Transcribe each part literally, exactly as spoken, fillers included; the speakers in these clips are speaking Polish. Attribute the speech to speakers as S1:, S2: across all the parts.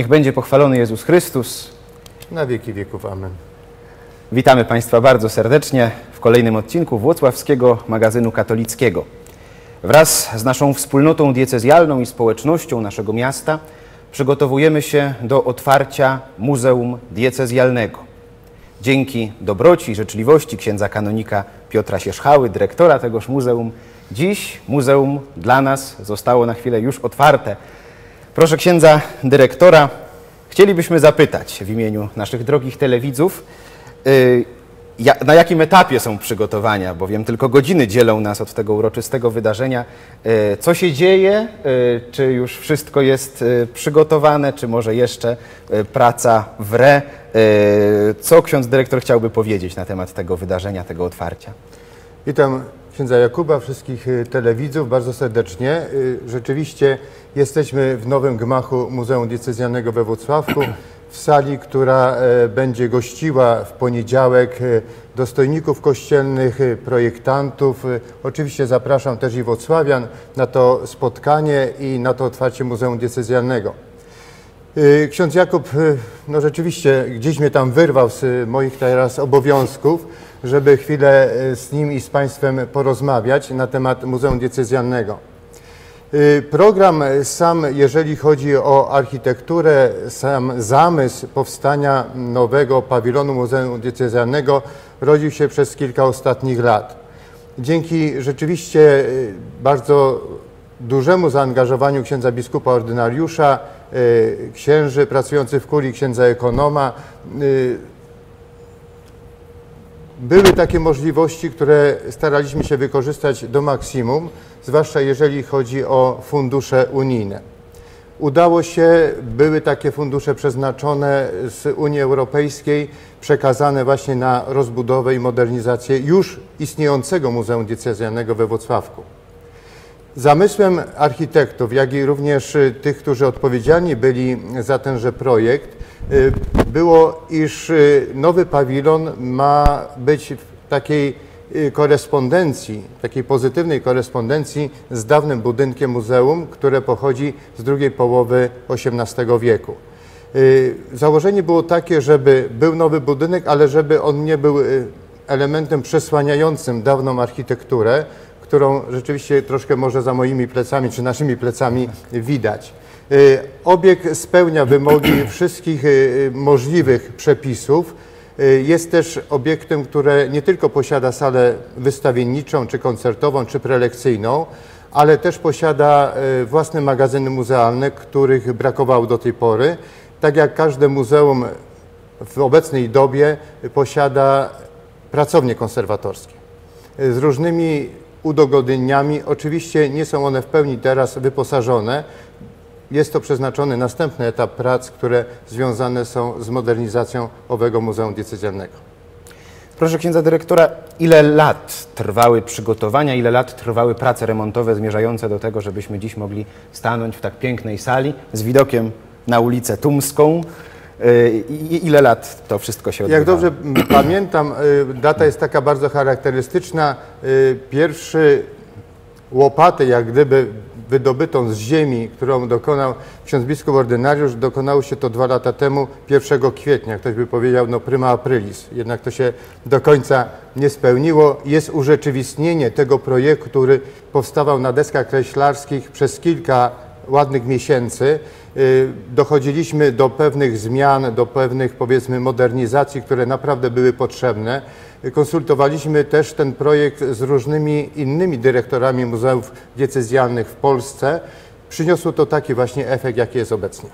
S1: Niech będzie pochwalony Jezus Chrystus.
S2: Na wieki wieków. Amen.
S1: Witamy Państwa bardzo serdecznie w kolejnym odcinku Włocławskiego Magazynu Katolickiego. Wraz z naszą wspólnotą diecezjalną i społecznością naszego miasta przygotowujemy się do otwarcia Muzeum Diecezjalnego. Dzięki dobroci i życzliwości księdza kanonika Piotra Sierzchały, dyrektora tegoż muzeum, dziś muzeum dla nas zostało na chwilę już otwarte. Proszę księdza dyrektora, chcielibyśmy zapytać w imieniu naszych drogich telewidzów, yy, ja, na jakim etapie są przygotowania, bowiem tylko godziny dzielą nas od tego uroczystego wydarzenia. Yy, co się dzieje? Yy, czy już wszystko jest yy, przygotowane, czy może jeszcze yy, praca wre? Yy, co ksiądz dyrektor chciałby powiedzieć na temat tego wydarzenia, tego otwarcia?
S2: Witam księdza Jakuba, wszystkich telewidzów bardzo serdecznie. Rzeczywiście jesteśmy w nowym gmachu Muzeum Diecezjalnego we Włocławku, w sali, która będzie gościła w poniedziałek dostojników kościelnych, projektantów. Oczywiście zapraszam też i włocławian na to spotkanie i na to otwarcie Muzeum Diecezjalnego. Ksiądz Jakub, no rzeczywiście gdzieś mnie tam wyrwał z moich teraz obowiązków, żeby chwilę z nim i z Państwem porozmawiać na temat Muzeum Diecezjalnego. Program sam, jeżeli chodzi o architekturę, sam zamysł powstania nowego pawilonu Muzeum Diecezjalnego rodził się przez kilka ostatnich lat. Dzięki rzeczywiście bardzo dużemu zaangażowaniu księdza biskupa ordynariusza, księży pracujących w kurii, księdza ekonoma, były takie możliwości, które staraliśmy się wykorzystać do maksimum, zwłaszcza jeżeli chodzi o fundusze unijne. Udało się, były takie fundusze przeznaczone z Unii Europejskiej, przekazane właśnie na rozbudowę i modernizację już istniejącego Muzeum Diecezjalnego we Włocławku. Zamysłem architektów, jak i również tych, którzy odpowiedzialni byli za tenże projekt, było, iż nowy pawilon ma być w takiej korespondencji, takiej pozytywnej korespondencji z dawnym budynkiem muzeum, które pochodzi z drugiej połowy osiemnastego wieku. Założenie było takie, żeby był nowy budynek, ale żeby on nie był elementem przesłaniającym dawną architekturę, którą rzeczywiście troszkę może za moimi plecami czy naszymi plecami widać. Obiekt spełnia wymogi wszystkich możliwych przepisów. Jest też obiektem, który nie tylko posiada salę wystawienniczą, czy koncertową, czy prelekcyjną, ale też posiada własne magazyny muzealne, których brakowało do tej pory. Tak jak każde muzeum w obecnej dobie posiada pracownie konserwatorskie z różnymi udogodnieniami. Oczywiście nie są one w pełni teraz wyposażone. Jest to przeznaczony następny etap prac, które związane są z modernizacją owego Muzeum Diecezjalnego.
S1: Proszę księdza dyrektora, ile lat trwały przygotowania, ile lat trwały prace remontowe zmierzające do tego, żebyśmy dziś mogli stanąć w tak pięknej sali z widokiem na ulicę Tumską? I ile lat to wszystko się odbywało?
S2: Jak dobrze pamiętam, data jest taka bardzo charakterystyczna. Pierwszy łopatę, jak gdyby wydobytą z ziemi, którą dokonał ksiądz biskup ordynariusz, dokonało się to dwa lata temu, pierwszego kwietnia. Ktoś by powiedział, no prima aprilis. Jednak to się do końca nie spełniło. Jest urzeczywistnienie tego projektu, który powstawał na deskach kreślarskich przez kilka ładnych miesięcy. Dochodziliśmy do pewnych zmian, do pewnych, powiedzmy, modernizacji, które naprawdę były potrzebne. Konsultowaliśmy też ten projekt z różnymi innymi dyrektorami muzeów diecezjalnych w Polsce. Przyniosło to taki właśnie efekt, jaki jest obecnie.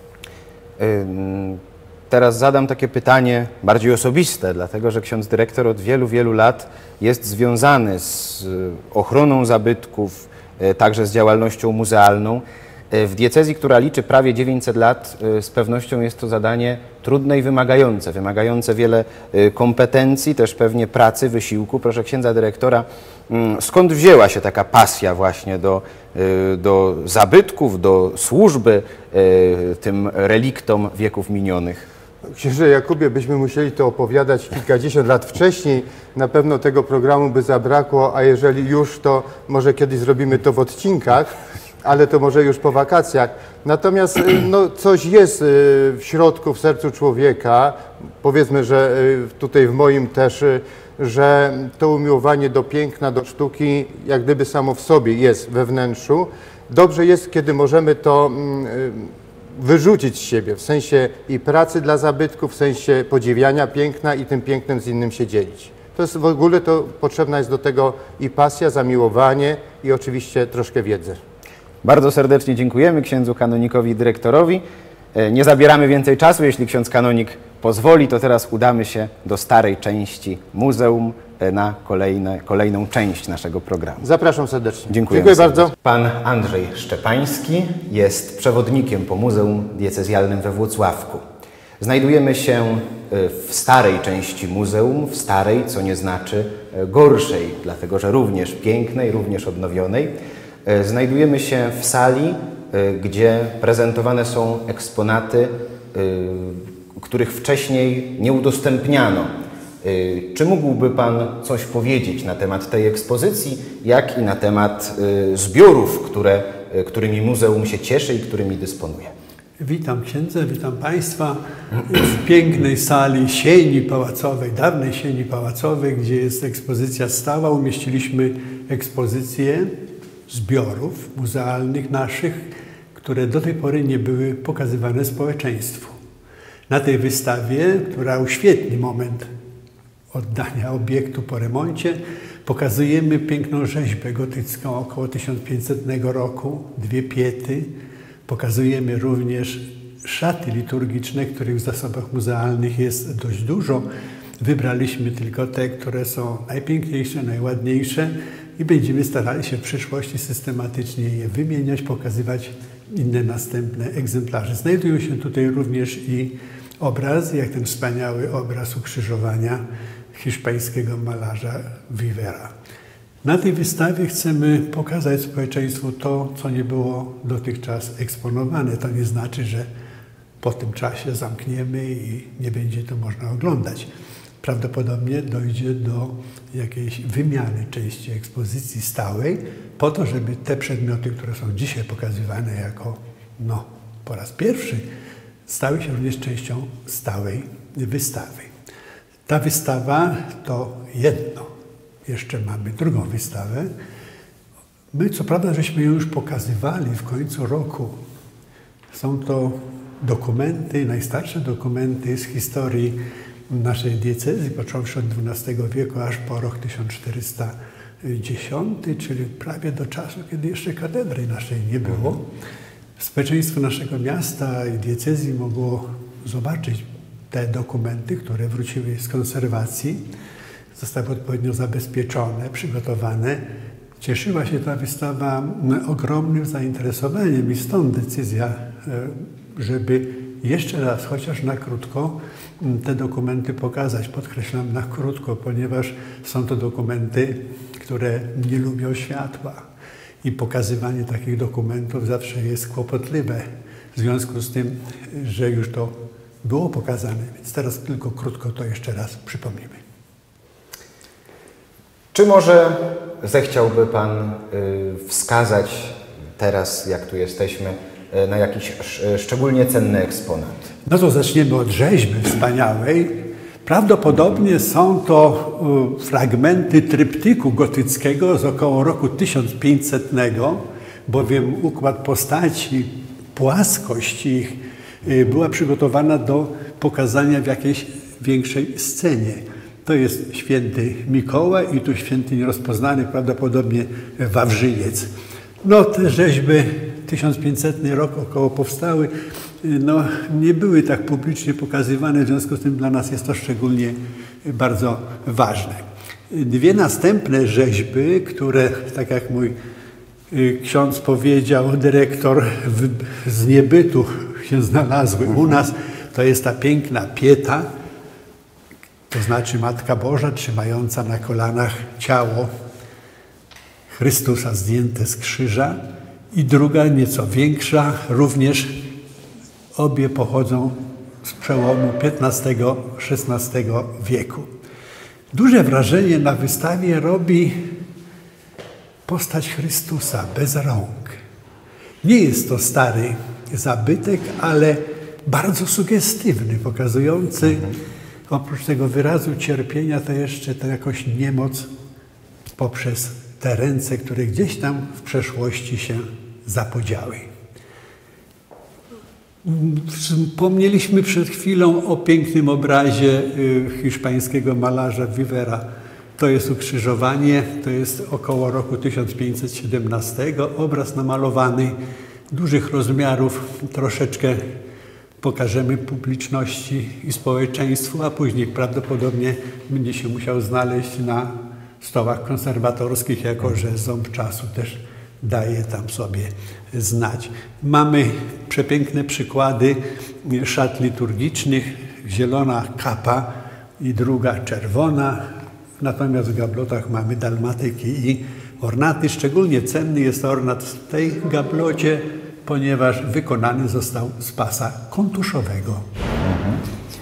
S1: Teraz zadam takie pytanie bardziej osobiste, dlatego że ksiądz dyrektor od wielu, wielu lat jest związany z ochroną zabytków, także z działalnością muzealną. W diecezji, która liczy prawie dziewięćset lat, z pewnością jest to zadanie trudne i wymagające, wymagające wiele kompetencji, też pewnie pracy, wysiłku. Proszę księdza dyrektora, skąd wzięła się taka pasja właśnie do, do zabytków, do służby tym reliktom wieków minionych?
S2: Księże Jakubie, byśmy musieli to opowiadać kilkadziesiąt lat wcześniej. Na pewno tego programu by zabrakło, a jeżeli już, to może kiedyś zrobimy to w odcinkach. ale to może już po wakacjach. Natomiast no, coś jest w środku, w sercu człowieka, powiedzmy, że tutaj w moim też, że to umiłowanie do piękna, do sztuki, jak gdyby samo w sobie jest we wnętrzu. Dobrze jest, kiedy możemy to wyrzucić z siebie, w sensie i pracy dla zabytków, w sensie podziwiania piękna i tym pięknem z innym się dzielić. To jest w ogóle, to potrzebna jest do tego i pasja, zamiłowanie i oczywiście troszkę wiedzy.
S1: Bardzo serdecznie dziękujemy księdzu kanonikowi i dyrektorowi. Nie zabieramy więcej czasu, jeśli ksiądz kanonik pozwoli, to teraz udamy się do starej części muzeum na kolejne, kolejną część naszego programu.
S2: Zapraszam serdecznie.
S1: Dziękuję bardzo. Pan Andrzej Szczepański jest przewodnikiem po Muzeum Diecezjalnym we Włocławku. Znajdujemy się w starej części muzeum, w starej, co nie znaczy gorszej, dlatego że również pięknej, również odnowionej. Znajdujemy się w sali, gdzie prezentowane są eksponaty, których wcześniej nie udostępniano. Czy mógłby Pan coś powiedzieć na temat tej ekspozycji, jak i na temat zbiorów, które, którymi muzeum się cieszy i którymi dysponuje?
S3: Witam księdza, witam Państwa w pięknej sali sieni pałacowej, dawnej sieni pałacowej, gdzie jest ekspozycja stała. Umieściliśmy ekspozycję zbiorów muzealnych naszych, które do tej pory nie były pokazywane społeczeństwu. Na tej wystawie, która uświetni moment oddania obiektu po remoncie, pokazujemy piękną rzeźbę gotycką około tysiąc pięćsetnego roku, dwie piety. Pokazujemy również szaty liturgiczne, których w zasobach muzealnych jest dość dużo. Wybraliśmy tylko te, które są najpiękniejsze, najładniejsze i będziemy starali się w przyszłości systematycznie je wymieniać, pokazywać inne następne egzemplarze. Znajdują się tutaj również i obrazy, jak ten wspaniały obraz ukrzyżowania hiszpańskiego malarza Vivera. Na tej wystawie chcemy pokazać społeczeństwu to, co nie było dotychczas eksponowane. To nie znaczy, że po tym czasie zamkniemy i nie będzie to można oglądać. Prawdopodobnie dojdzie do jakiejś wymiany części ekspozycji stałej, po to, żeby te przedmioty, które są dzisiaj pokazywane jako no, po raz pierwszy, stały się również częścią stałej wystawy. Ta wystawa to jedno. Jeszcze mamy drugą wystawę. My, co prawda, żeśmy ją już pokazywali w końcu roku. Są to dokumenty, najstarsze dokumenty z historii naszej diecezji, począwszy od dwunastego wieku aż po rok tysiąc czterysta dziesiąty, czyli prawie do czasu, kiedy jeszcze katedry naszej nie było. Społeczeństwo naszego miasta i diecezji mogło zobaczyć te dokumenty, które wróciły z konserwacji. Zostały odpowiednio zabezpieczone, przygotowane. Cieszyła się ta wystawa ogromnym zainteresowaniem i stąd decyzja, żeby jeszcze raz, chociaż na krótko, te dokumenty pokazać. Podkreślam na krótko, ponieważ są to dokumenty, które nie lubią światła i pokazywanie takich dokumentów zawsze jest kłopotliwe w związku z tym, że już to było pokazane, więc teraz tylko krótko to jeszcze raz przypomnimy.
S1: Czy może zechciałby Pan wskazać teraz, jak tu jesteśmy, na jakiś szczególnie cenny eksponat?
S3: No to zaczniemy od rzeźby wspaniałej. Prawdopodobnie są to fragmenty tryptyku gotyckiego z około roku tysiąc pięćsetnego, bowiem układ postaci, płaskość ich była przygotowana do pokazania w jakiejś większej scenie. To jest święty Mikołaj i tu święty nierozpoznany, prawdopodobnie Wawrzyniec. No te rzeźby tysiąc pięćsetny rok około powstały, no nie były tak publicznie pokazywane, w związku z tym dla nas jest to szczególnie bardzo ważne. Dwie następne rzeźby, które, tak jak mój ksiądz powiedział, dyrektor w, z niebytu się znalazły u nas, to jest ta piękna pieta, to znaczy Matka Boża trzymająca na kolanach ciało Chrystusa zdjęte z krzyża i druga, nieco większa, również obie pochodzą z przełomu piętnastego szesnastego wieku. Duże wrażenie na wystawie robi postać Chrystusa bez rąk. Nie jest to stary zabytek, ale bardzo sugestywny, pokazujący mhm. oprócz tego wyrazu cierpienia, to jeszcze tę jakąś niemoc poprzez te ręce, które gdzieś tam w przeszłości się zapodziały. Wspomnieliśmy przed chwilą o pięknym obrazie hiszpańskiego malarza Vivera. To jest ukrzyżowanie, to jest około roku tysiąc pięćset siedemnastego. Obraz namalowany dużych rozmiarów, troszeczkę pokażemy publiczności i społeczeństwu, a później prawdopodobnie będzie się musiał znaleźć na stołach konserwatorskich, jako że ząb czasu też daje tam sobie znać. Mamy przepiękne przykłady szat liturgicznych, zielona kapa i druga czerwona, natomiast w gablotach mamy dalmatyki i ornaty. Szczególnie cenny jest ornat w tej gablocie, ponieważ wykonany został z pasa kontuszowego. Mhm.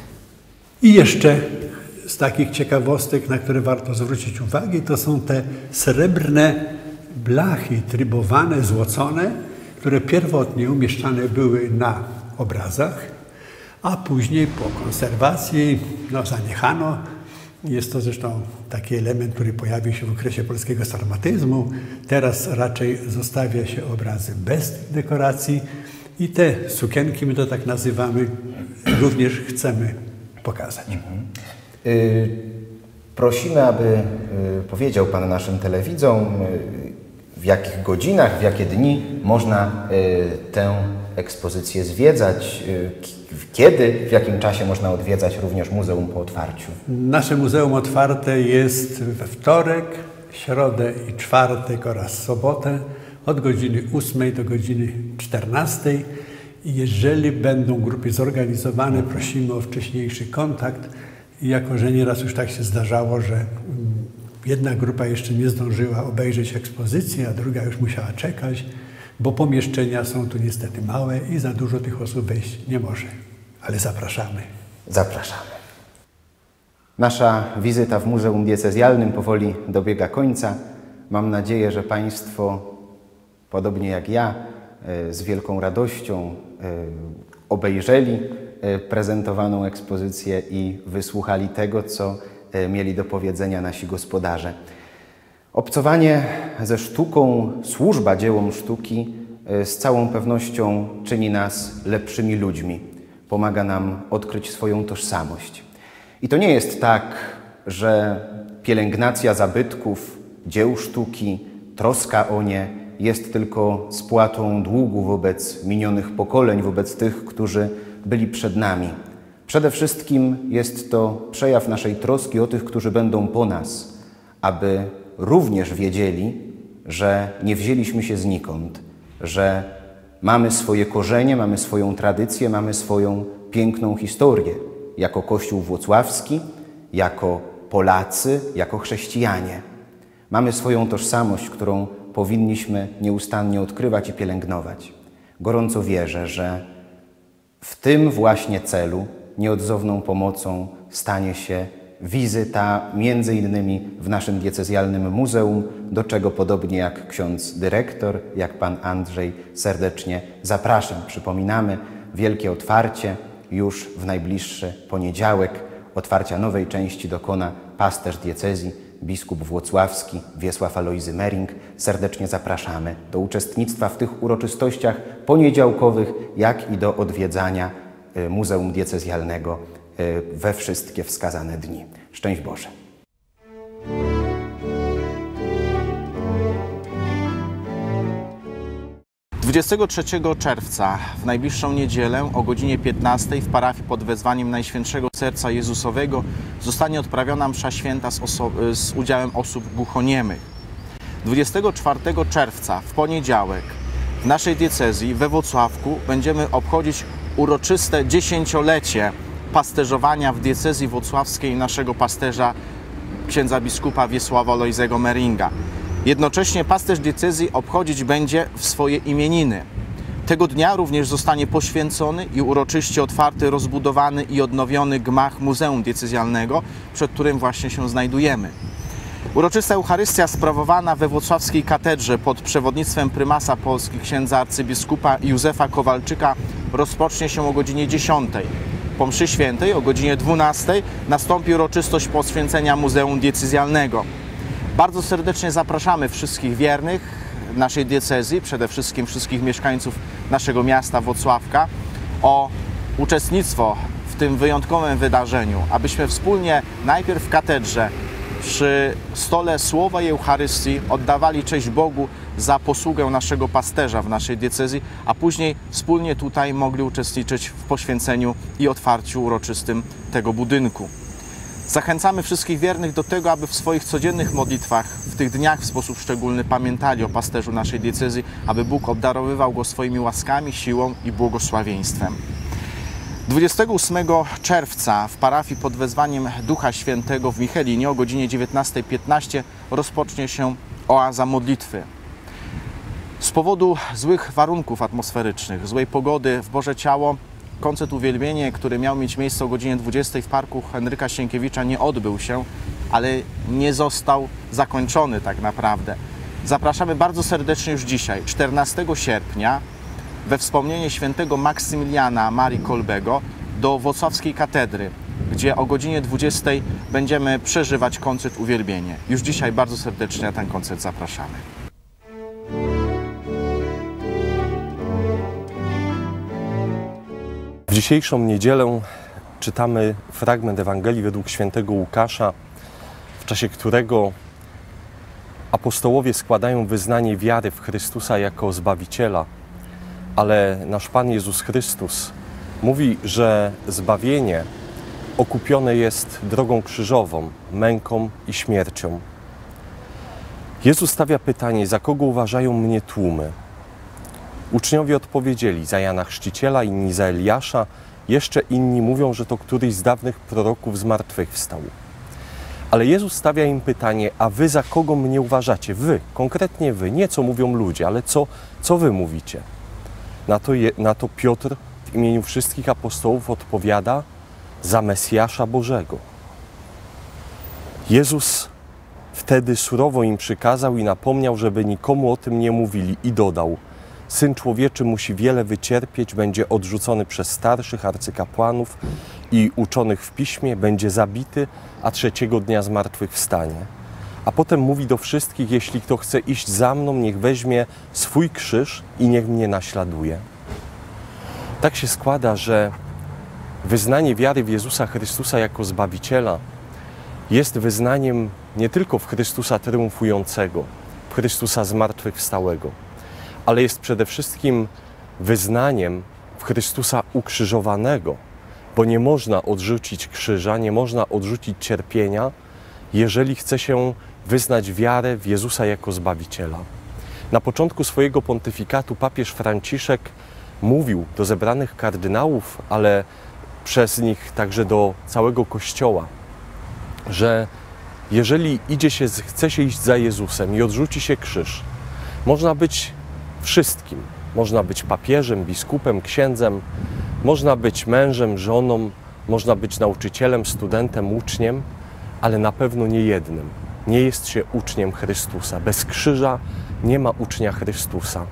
S3: I jeszcze z takich ciekawostek, na które warto zwrócić uwagę, to są te srebrne blachy trybowane, złocone, które pierwotnie umieszczane były na obrazach, a później po konserwacji no, zaniechano. Jest to zresztą taki element, który pojawił się w okresie polskiego sarmatyzmu. Teraz raczej zostawia się obrazy bez dekoracji i te sukienki, my to tak nazywamy, również chcemy pokazać.
S1: Mhm. Y, prosimy, aby y, powiedział Pan naszym telewidzom, y, w jakich godzinach, w jakie dni można y, tę ekspozycję zwiedzać, y, kiedy, w jakim czasie można odwiedzać również muzeum po otwarciu.
S3: Nasze muzeum otwarte jest we wtorek, środę i czwartek oraz sobotę od godziny ósmej do godziny czternastej. I jeżeli będą grupy zorganizowane, prosimy o wcześniejszy kontakt. I jako że nieraz już tak się zdarzało, że jedna grupa jeszcze nie zdążyła obejrzeć ekspozycji, a druga już musiała czekać, bo pomieszczenia są tu niestety małe i za dużo tych osób wejść nie może. Ale zapraszamy.
S1: Zapraszamy. Nasza wizyta w Muzeum Diecezjalnym powoli dobiega końca. Mam nadzieję, że Państwo, podobnie jak ja, z wielką radością obejrzeli prezentowaną ekspozycję i wysłuchali tego, co mieli do powiedzenia nasi gospodarze. Obcowanie ze sztuką, służba dziełom sztuki z całą pewnością czyni nas lepszymi ludźmi. Pomaga nam odkryć swoją tożsamość. I to nie jest tak, że pielęgnacja zabytków, dzieł sztuki, troska o nie jest tylko spłatą długu wobec minionych pokoleń, wobec tych, którzy byli przed nami. Przede wszystkim jest to przejaw naszej troski o tych, którzy będą po nas, aby również wiedzieli, że nie wzięliśmy się znikąd, że mamy swoje korzenie, mamy swoją tradycję, mamy swoją piękną historię jako Kościół włocławski, jako Polacy, jako chrześcijanie. Mamy swoją tożsamość, którą powinniśmy nieustannie odkrywać i pielęgnować. Gorąco wierzę, że w tym właśnie celu nieodzowną pomocą stanie się wizyta między innymi w naszym diecezjalnym muzeum, do czego podobnie jak ksiądz dyrektor, jak pan Andrzej serdecznie zapraszam. Przypominamy, wielkie otwarcie już w najbliższy poniedziałek. Otwarcia nowej części dokona pasterz diecezji, biskup włocławski Wiesław Alojzy Mering. Serdecznie zapraszamy do uczestnictwa w tych uroczystościach poniedziałkowych, jak i do odwiedzania Muzeum Diecezjalnego we wszystkie wskazane dni. Szczęść Boże!
S4: dwudziestego trzeciego czerwca w najbliższą niedzielę o godzinie piętnastej w parafii pod wezwaniem Najświętszego Serca Jezusowego zostanie odprawiona msza święta z, z udziałem osób głuchoniemych. dwudziestego czwartego czerwca w poniedziałek w naszej diecezji we Włocławku będziemy obchodzić uroczyste dziesięciolecie pasterzowania w diecezji włocławskiej naszego pasterza księdza biskupa Wiesława Alojzego Meringa. Jednocześnie pasterz diecezji obchodzić będzie w swoje imieniny. Tego dnia również zostanie poświęcony i uroczyście otwarty, rozbudowany i odnowiony gmach Muzeum Diecezjalnego, przed którym właśnie się znajdujemy. Uroczysta Eucharystia sprawowana we włocławskiej katedrze pod przewodnictwem prymasa Polski księdza arcybiskupa Józefa Kowalczyka rozpocznie się o godzinie dziesiątej. Po mszy świętej o godzinie dwunastej nastąpi uroczystość poświęcenia Muzeum Diecezjalnego. Bardzo serdecznie zapraszamy wszystkich wiernych naszej diecezji, przede wszystkim wszystkich mieszkańców naszego miasta Włocławka o uczestnictwo w tym wyjątkowym wydarzeniu, abyśmy wspólnie najpierw w katedrze przy stole Słowa i Eucharystii oddawali cześć Bogu za posługę naszego pasterza w naszej diecezji, a później wspólnie tutaj mogli uczestniczyć w poświęceniu i otwarciu uroczystym tego budynku. Zachęcamy wszystkich wiernych do tego, aby w swoich codziennych modlitwach w tych dniach w sposób szczególny pamiętali o pasterzu naszej diecezji, aby Bóg obdarowywał go swoimi łaskami, siłą i błogosławieństwem. dwudziestego ósmego czerwca w parafii pod wezwaniem Ducha Świętego w Michelinie o godzinie dziewiętnastej piętnaście rozpocznie się oaza modlitwy. Z powodu złych warunków atmosferycznych, złej pogody w Boże Ciało, koncert Uwielbienie, który miał mieć miejsce o godzinie dwudziestej w parku Henryka Sienkiewicza, nie odbył się, ale nie został zakończony tak naprawdę. Zapraszamy bardzo serdecznie już dzisiaj, czternastego sierpnia, we wspomnienie świętego Maksymiliana Marii Kolbego do Włocławskiej Katedry, gdzie o godzinie dwudziestej będziemy przeżywać koncert Uwielbienie. Już dzisiaj bardzo serdecznie na ten koncert zapraszamy.
S5: W dzisiejszą niedzielę czytamy fragment Ewangelii według świętego Łukasza, w czasie którego apostołowie składają wyznanie wiary w Chrystusa jako Zbawiciela, ale nasz Pan Jezus Chrystus mówi, że zbawienie okupione jest drogą krzyżową, męką i śmiercią. Jezus stawia pytanie, za kogo uważają mnie tłumy? Uczniowie odpowiedzieli, za Jana Chrzciciela, inni za Eliasza, jeszcze inni mówią, że to któryś z dawnych proroków zmartwychwstał. Ale Jezus stawia im pytanie, a wy za kogo mnie uważacie? Wy, konkretnie wy, nie co mówią ludzie, ale co, co wy mówicie? Na to, je, na to Piotr w imieniu wszystkich apostołów odpowiada, za Mesjasza Bożego. Jezus wtedy surowo im przykazał i napomniał, żeby nikomu o tym nie mówili i dodał, Syn Człowieczy musi wiele wycierpieć, będzie odrzucony przez starszych arcykapłanów i uczonych w piśmie, będzie zabity, a trzeciego dnia zmartwychwstanie. A potem mówi do wszystkich, jeśli kto chce iść za mną, niech weźmie swój krzyż i niech mnie naśladuje. Tak się składa, że wyznanie wiary w Jezusa Chrystusa jako Zbawiciela jest wyznaniem nie tylko w Chrystusa triumfującego, w Chrystusa zmartwychwstałego, ale jest przede wszystkim wyznaniem w Chrystusa ukrzyżowanego, bo nie można odrzucić krzyża, nie można odrzucić cierpienia, jeżeli chce się wyznać wiarę w Jezusa jako Zbawiciela. Na początku swojego pontyfikatu papież Franciszek mówił do zebranych kardynałów, ale przez nich także do całego Kościoła, że jeżeli idzie się, chce się iść za Jezusem i odrzuci się krzyż, można być wszystkim. Można być papieżem, biskupem, księdzem, można być mężem, żoną, można być nauczycielem, studentem, uczniem, ale na pewno nie jednym. Nie jest się uczniem Chrystusa. Bez krzyża nie ma ucznia Chrystusa.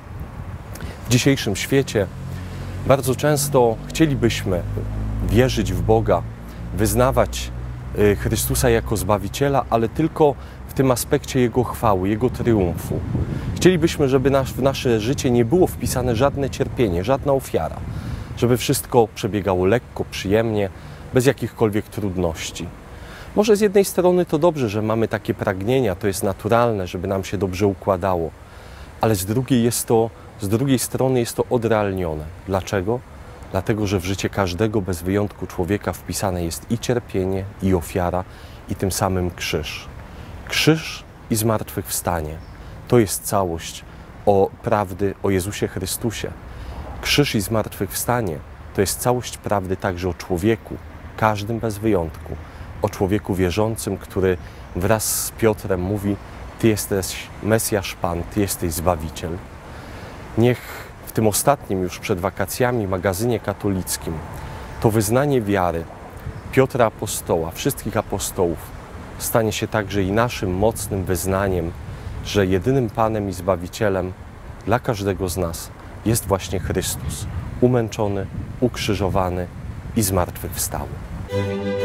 S5: W dzisiejszym świecie bardzo często chcielibyśmy wierzyć w Boga, wyznawać Chrystusa jako Zbawiciela, ale tylko w tym aspekcie Jego chwały, Jego triumfu. Chcielibyśmy, żeby nasz, w nasze życie nie było wpisane żadne cierpienie, żadna ofiara, żeby wszystko przebiegało lekko, przyjemnie, bez jakichkolwiek trudności. Może z jednej strony to dobrze, że mamy takie pragnienia, to jest naturalne, żeby nam się dobrze układało, ale z drugiej, jest to, z drugiej strony jest to odrealnione. Dlaczego? Dlatego, że w życie każdego bez wyjątku człowieka wpisane jest i cierpienie, i ofiara, i tym samym krzyż. Krzyż i zmartwychwstanie. To jest całość o prawdy o Jezusie Chrystusie. Krzyż i zmartwychwstanie to jest całość prawdy także o człowieku, każdym bez wyjątku. O człowieku wierzącym, który wraz z Piotrem mówi: Ty jesteś Mesjasz Pan, Ty jesteś Zbawiciel. Niech w tym ostatnim już przed wakacjami magazynie katolickim to wyznanie wiary Piotra Apostoła, wszystkich apostołów stanie się także i naszym mocnym wyznaniem, że jedynym Panem i Zbawicielem dla każdego z nas jest właśnie Chrystus, umęczony, ukrzyżowany i zmartwychwstały.